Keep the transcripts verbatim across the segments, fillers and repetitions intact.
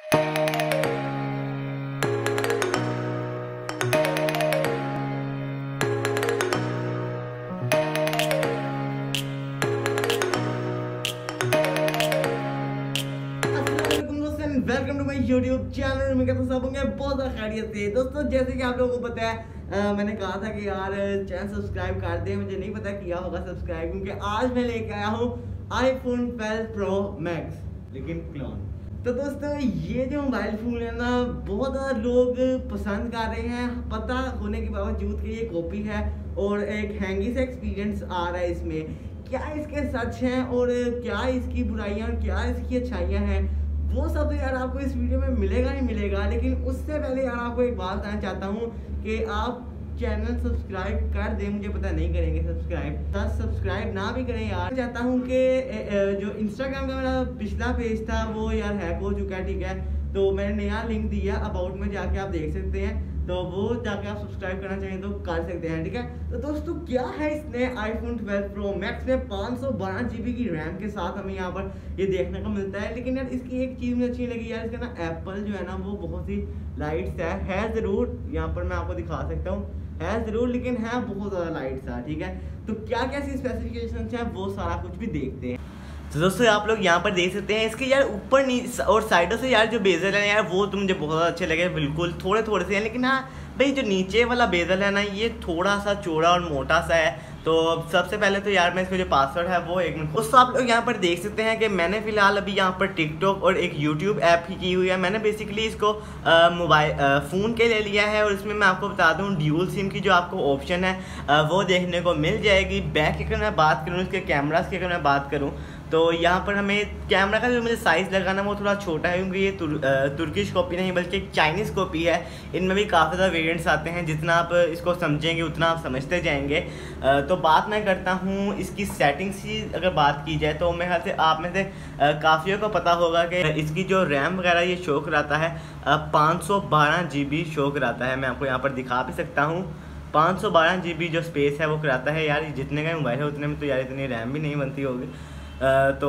Welcome to my YouTube channel में कहता सब होंगे बहुत ज़्यादा खैरियत से। दोस्तों जैसे कि आप लोगों को पता है, आ, मैंने कहा था कि यार चैनल सब्सक्राइब कर दें। मुझे नहीं पता किया होगा सब्सक्राइब, क्योंकि आज मैं लेके आया हूँ आईफोन ट्वेल्व प्रो मैक्स, लेकिन क्लोन। तो दोस्तों ये जो मोबाइल फ़ोन है ना, बहुत ज़्यादा लोग पसंद कर रहे हैं, पता होने के बावजूद कि ये कॉपी है और एक हैंगी सा एक्सपीरियंस आ रहा है इसमें। क्या इसके सच हैं और क्या इसकी बुराइयाँ और क्या इसकी अच्छाइयाँ हैं, वो सब तो यार आपको इस वीडियो में मिलेगा ही मिलेगा। लेकिन उससे पहले यार आपको एक बात बताना चाहता हूँ कि आप चैनल सब्सक्राइब कर दें। मुझे पता नहीं करेंगे सब्सक्राइब, दस सब्सक्राइब ना भी करें यार। चाहता हूँ कि जो इंस्टाग्राम का मेरा पिछला पेज था वो यार हैक हो चुका है, ठीक है। तो मैंने नया लिंक दिया, अबाउट में जाके आप देख सकते हैं, तो वो जाके आप सब्सक्राइब करना चाहें तो कर सकते हैं, ठीक है। तो दोस्तों क्या है इसने आईफोन ट्वेल्व प्रो मैक्स में पाँच सौ बारह जी बी की रैम के साथ हमें यहाँ पर ये देखने को मिलता है। लेकिन यार इसकी एक चीज़ मुझे अच्छी लगी यार, इसका ना एप्पल जो है ना वो बहुत ही लाइट सा है, है ज़रूर, यहाँ पर मैं आपको दिखा सकता हूँ, है ज़रूर, लेकिन है बहुत ज़्यादा लाइट सा, ठीक है। तो क्या क्या सी स्पेसिफिकेशन है वो सारा कुछ भी देखते हैं। तो दोस्तों आप लोग यहाँ पर देख सकते हैं इसके यार ऊपर नीचे और साइडों से यार जो बेजल है यार वो तो मुझे बहुत अच्छे लगे, बिल्कुल थोड़े थोड़े से हैं। लेकिन हाँ भाई जो नीचे वाला बेजल है ना ये थोड़ा सा चौड़ा और मोटा सा है। तो सबसे पहले तो यार मैं इसका जो पासवर्ड है वो एक मिनट। दोस्तों आप लोग यहाँ पर देख सकते हैं कि मैंने फिलहाल अभी यहाँ पर टिकटॉक और एक यूट्यूब ऐप ही की हुई है। मैंने बेसिकली इसको मोबाइल फ़ोन के ले लिया है और इसमें मैं आपको बता दूँ ड्यूल सिम की जो आपको ऑप्शन है आ, वो देखने को मिल जाएगी। बैक की अगर मैं बात करूँ, इसके कैमरास की अगर मैं बात करूँ तो यहाँ पर हमें कैमरा का जो मुझे साइज़ लगाना वो थोड़ा छोटा है, क्योंकि ये तुर, तुर्किश कॉपी नहीं बल्कि एक चाइनीज़ कॉपी है। इनमें भी काफ़ी ज़्यादा वेरिएंट्स आते हैं, जितना आप इसको समझेंगे उतना आप समझते जाएंगे। तो बात मैं करता हूँ इसकी सेटिंग्स की अगर बात की जाए तो मेरे ख्याल से आप में से काफ़ियों को पता होगा कि इसकी जो रैम वगैरह ये शो कराता है पाँच सौ बारह जी बी शो कराता है। मैं आपको यहाँ पर दिखा भी सकता हूँ, पाँच सौ बारह जी बी जो स्पेस है वो कराता है। यार जितने का मोबाइल है उतने में तो यार इतनी रैम भी नहीं बनती होगी। Uh, तो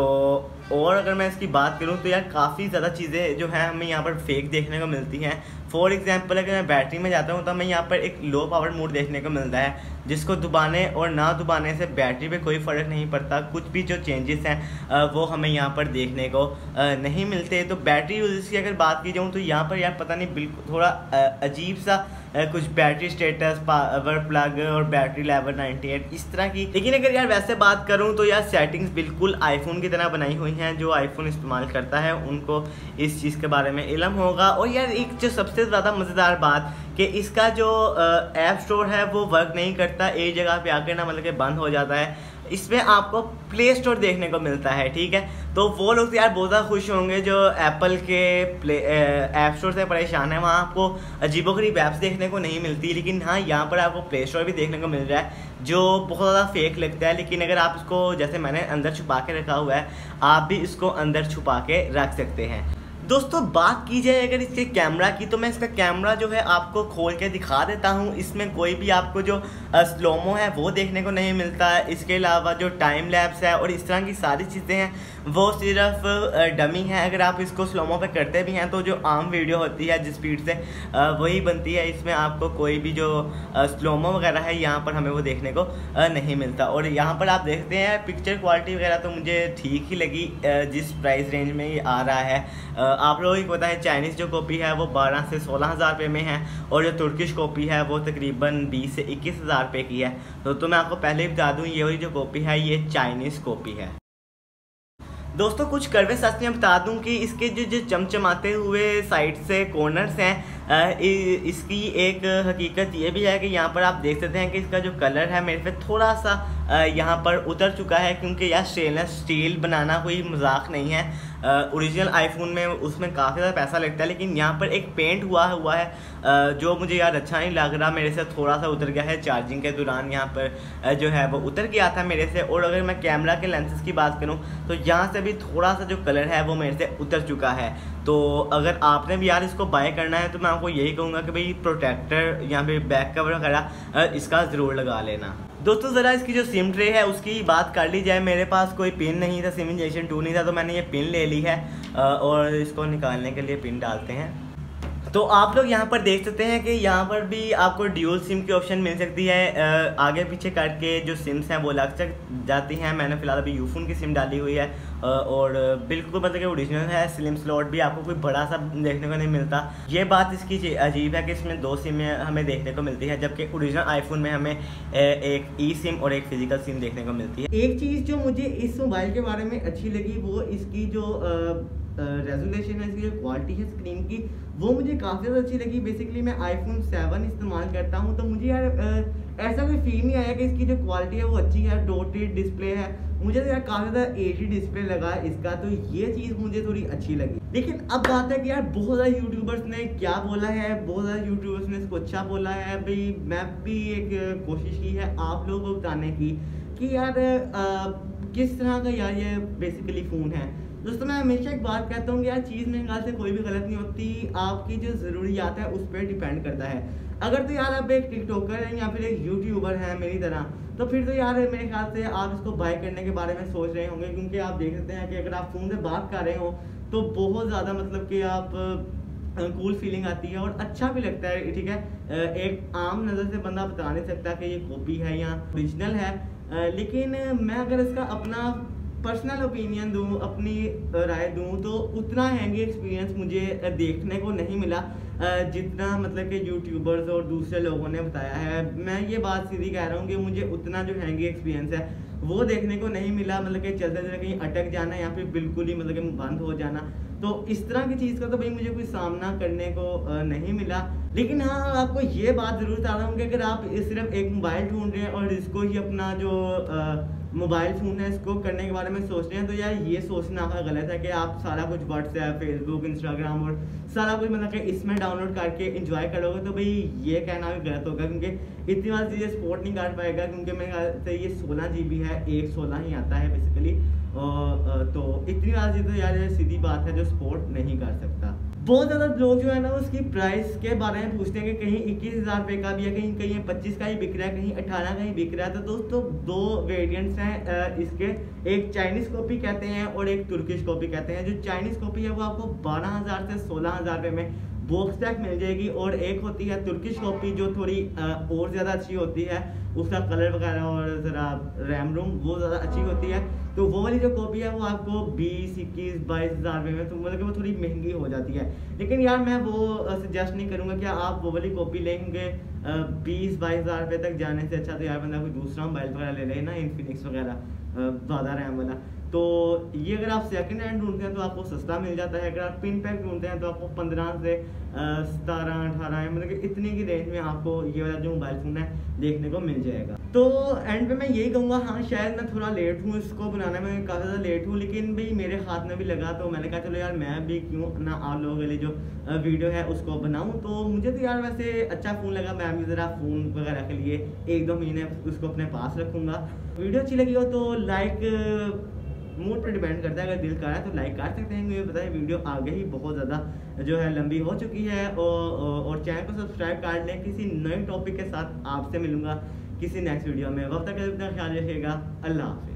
और अगर मैं इसकी बात करूं तो यार काफ़ी ज़्यादा चीज़ें जो हैं हमें यहाँ पर फेक देखने को मिलती हैं। फॉर एग्जांपल अगर मैं बैटरी में जाता हूं तो हमें यहाँ पर एक लो पावर मोड देखने को मिलता है, जिसको दबाने और ना दबाने से बैटरी पे कोई फ़र्क नहीं पड़ता। कुछ भी जो चेंजेस हैं वो हमें यहाँ पर देखने को नहीं मिलते। तो बैटरी यूज़ की अगर बात की जाऊँ तो यहाँ पर यार पता नहीं बिल्कुल थोड़ा अजीब सा कुछ बैटरी स्टेटस, पावर प्लग और बैटरी लेवल अट्ठानवे इस तरह की। लेकिन अगर यार वैसे बात करूं तो यार सेटिंग्स बिल्कुल आईफोन की तरह बनाई हुई हैं। जो आईफोन इस्तेमाल करता है उनको इस चीज़ के बारे में इल्म होगा। और यार एक जो सबसे ज़्यादा मज़ेदार बात कि इसका जो ऐप स्टोर है वो वर्क नहीं करता, एक जगह पे आकर ना मतलब कि बंद हो जाता है। इसमें आपको प्ले स्टोर देखने को मिलता है, ठीक है। तो वो लोग यार बहुत ज़्यादा खुश होंगे जो एप्पल के प्ले ऐप स्टोर से परेशान है। वहाँ आपको अजीबोगरीब ऐप्स देखने को नहीं मिलती, लेकिन हाँ यहाँ पर आपको प्ले स्टोर भी देखने को मिल रहा है जो बहुत ज़्यादा फेक लगता है। लेकिन अगर आप इसको जैसे मैंने अंदर छुपा के रखा हुआ है, आप भी इसको अंदर छुपा के रख सकते हैं। दोस्तों बात की जाए अगर इसके कैमरा की तो मैं इसका कैमरा जो है आपको खोल के दिखा देता हूँ। इसमें कोई भी आपको जो स्लोमो है वो देखने को नहीं मिलता है। इसके अलावा जो टाइम लैप्स है और इस तरह की सारी चीज़ें हैं वो सिर्फ डमी है। अगर आप इसको स्लोमो पे करते भी हैं तो जो आम वीडियो होती है जिस स्पीड से वही बनती है। इसमें आपको कोई भी जो स्लोमो वगैरह है यहाँ पर हमें वो देखने को नहीं मिलता। और यहाँ पर आप देखते हैं पिक्चर क्वालिटी वगैरह तो मुझे ठीक ही लगी जिस प्राइस रेंज में ये आ रहा है। आप लोगों को पता है चाइनीज़ जो कॉपी है वो बारह से सोलह हज़ार रुपये में है और जो तुर्किश कॉपी है वो तकरीबन बीस से इक्कीस हज़ार रुपये की है। तो, तो मैं आपको पहले ही बता दूँ ये वाली जो कॉपी है ये चाइनीज़ कॉपी है। दोस्तों कुछ कड़वे सच में बता दूं कि इसके जो जो चमचमाते हुए साइड से कॉर्नर्स हैं, इसकी एक हकीकत ये भी है कि यहाँ पर आप देख सकते हैं कि इसका जो कलर है मेरे पे थोड़ा सा यहाँ पर उतर चुका है, क्योंकि यार स्टेनलेस स्टील बनाना कोई मजाक नहीं है। ओरिजिनल आईफोन में उसमें काफ़ी ज़्यादा पैसा लगता है, लेकिन यहाँ पर एक पेंट हुआ हुआ है जो मुझे यार अच्छा नहीं लग रहा। मेरे से थोड़ा सा उतर गया है चार्जिंग के दौरान, यहाँ पर जो है वो उतर गया था मेरे से। और अगर मैं कैमरा के लेंसेज की बात करूँ तो यहाँ से भी थोड़ा सा जो कलर है वो मेरे से उतर चुका है। तो अगर आपने भी यार इसको बाय करना है तो मैं आपको यही कहूँगा कि भाई प्रोटेक्टर यहाँ पे बैक कवर वगैरह इसका ज़रूर लगा लेना। दोस्तों ज़रा इसकी जो सिम ट्रे है उसकी बात कर ली जाए। मेरे पास कोई पिन नहीं था, सिम इंजेक्शन टू नहीं था, तो मैंने ये पिन ले ली है और इसको निकालने के लिए पिन डालते हैं। तो आप लोग यहाँ पर देख सकते हैं कि यहाँ पर भी आपको ड्यूल सिम की ऑप्शन मिल सकती है। आगे पीछे करके जो सिम्स हैं वो लग सक जाती हैं। मैंने फ़िलहाल अभी यूफोन की सिम डाली हुई है और बिल्कुल मतलब कि ओरिजिनल है। स्लिम स्लॉट भी आपको कोई बड़ा सा देखने को नहीं मिलता। ये बात इसकी अजीब है कि इसमें दो सिमें हमें देखने को मिलती है, जबकि ओरिजिनल आईफोन में हमें एक ई सिम और एक फिजिकल सिम देखने को मिलती है। एक चीज़ जो मुझे इस मोबाइल के बारे में अच्छी लगी वो इसकी जो रेजोल्यूशन है, इसकी जो क्वालिटी है स्क्रीन की, वो मुझे काफ़ी ज़्यादा अच्छी लगी। बेसिकली मैं आईफोन सेवन इस्तेमाल करता हूँ, तो मुझे यार ऐसा कोई फील नहीं आया कि इसकी जो क्वालिटी है वो अच्छी है। डॉटेड डिस्प्ले है, मुझे तो यार काफ़ी ज़्यादा एजी डिस्प्ले लगा है इसका, तो ये चीज़ मुझे थोड़ी अच्छी लगी। लेकिन अब बात है कि यार बहुत ज़्यादा यूट्यूबर्स ने क्या बोला है, बहुत ज़्यादा यूट्यूबर्स ने इसको अच्छा बोला है। भाई मैं भी एक कोशिश की है आप लोगों को बताने की कि यार आ, किस तरह का यार ये बेसिकली फ़ोन है। दोस्तों मैं हमेशा एक बात कहता हूँ कि यार चीज़ मेरे ख्याल से कोई भी गलत नहीं होती, आपकी जो ज़रूरियात है उस पर डिपेंड करता है। अगर तो यार आप एक टिकटॉकर हैं या फिर एक यूट्यूबर हैं मेरी तरह, तो फिर तो यार मेरे ख्याल से आप इसको बाय करने के बारे में सोच रहे होंगे, क्योंकि आप देख सकते हैं कि अगर आप फ़ोन से बात कर रहे हो तो बहुत ज़्यादा मतलब कि आप कूल फीलिंग आती है और अच्छा भी लगता है। ठीक है, एक आम नज़र से बंदा बता नहीं सकता कि ये कॉपी है या ओरिजिनल है, लेकिन मैं अगर इसका अपना पर्सनल ओपिनियन दूँ, अपनी राय दूँ, तो उतना हैंगी एक्सपीरियंस मुझे देखने को नहीं मिला जितना मतलब कि यूट्यूबर्स और दूसरे लोगों ने बताया है। मैं ये बात सीधी कह रहा हूँ कि मुझे उतना जो हैंगी एक्सपीरियंस है वो देखने को नहीं मिला। मतलब कि चलते चलते कहीं अटक जाना या फिर बिल्कुल ही मतलब कि बंद हो जाना, तो इस तरह की चीज़ का तो भाई मुझे कोई सामना करने को नहीं मिला। लेकिन हाँ, आपको ये बात ज़रूर बता रहा हूँ कि अगर आप सिर्फ एक मोबाइल ढूंढ रहे हैं और इसको ही अपना जो मोबाइल फ़ोन है इसको करने के बारे में सोच रहे हैं, तो यार ये सोचना आपका गलत है कि आप सारा कुछ व्हाट्सएप, फेसबुक, इंस्टाग्राम और सारा कुछ मतलब कि इसमें डाउनलोड करके एंजॉय करोगे, तो भाई ये कहना भी गलत होगा, क्योंकि इतनी बार चीज़ें सपोर्ट नहीं कर पाएगा। क्योंकि मेरे ख्याल से ये सोलह जी बी है, एक सोलह ही आता है बेसिकली, तो इतनी बार चीज़ तो यार सीधी बात है जो सपोर्ट नहीं कर सकता। बहुत ज़्यादा लोग जो है ना उसकी प्राइस के बारे में पूछते हैं कि कहीं इक्कीस हज़ार रुपये का भी है, कहीं कहीं पच्चीस का ही बिक रहा है, कहीं अठारह का ही बिक रहा है। तो दोस्तों दो वेरिएंट्स हैं इसके, एक चाइनीज़ कॉपी कहते हैं और एक तुर्किश कॉपी कहते हैं। जो चाइनीज़ कॉपी है वो आपको बारह हज़ार से सोलह हज़ार रुपये में बॉक्स पैक मिल जाएगी, और एक होती है तुर्किश कॉपी जो थोड़ी और ज़्यादा अच्छी होती है, उसका कलर वगैरह और ज़रा रैम रोम वो ज़्यादा अच्छी होती है। तो वो वाली जो कॉपी है वो आपको बीस इक्कीस बाईस हज़ार रुपये में, तो मतलब कि वो थोड़ी महंगी हो जाती है। लेकिन यार मैं वो सजेस्ट नहीं करूँगा कि आप वो वाली कॉपी लेंगे बीस बाईस हज़ार रुपये तक जाने से अच्छा तो यार बंदा कोई दूसरा मोबाइल वगैरह ले ले ना, इन्फिनिक्स वगैरह ज़्यादा रैम वाला। तो ये अगर आप सेकंड हैंड ढूंढते हैं तो आपको सस्ता मिल जाता है। अगर आप पिन पैक ढूंढते हैं तो आपको पंद्रह से सतारह अठारह मतलब कि इतने की रेंज में आपको ये वाला जो मोबाइल फ़ोन है देखने को मिल जाएगा। तो एंड पे मैं यही कहूँगा, हाँ शायद मैं थोड़ा लेट हूँ इसको बनाने में, काफ़ी ज़्यादा लेट हूँ, लेकिन भाई मेरे हाथ में भी लगा तो मैंने कहा चलो यार मैं भी क्यों ना आप लोगों के लिए जो वीडियो है उसको बनाऊँ। तो मुझे तो यार वैसे अच्छा फ़ोन लगा, मैं भी ज़रा फ़ोन वगैरह के लिए एक दो महीने उसको अपने पास रखूँगा। वीडियो अच्छी लगी हो तो लाइक मूड पर डिपेंड करता है, अगर दिल कर रहा है तो लाइक कर सकते हैं। मुझे बताएं वीडियो आगे ही बहुत ज़्यादा जो है लंबी हो चुकी है, और, और चैनल को सब्सक्राइब कर लें। किसी नए टॉपिक के साथ आपसे मिलूंगा किसी नेक्स्ट वीडियो में। वक्त तक अपना ख्याल रखिएगा। अल्लाह हाफ़िज़।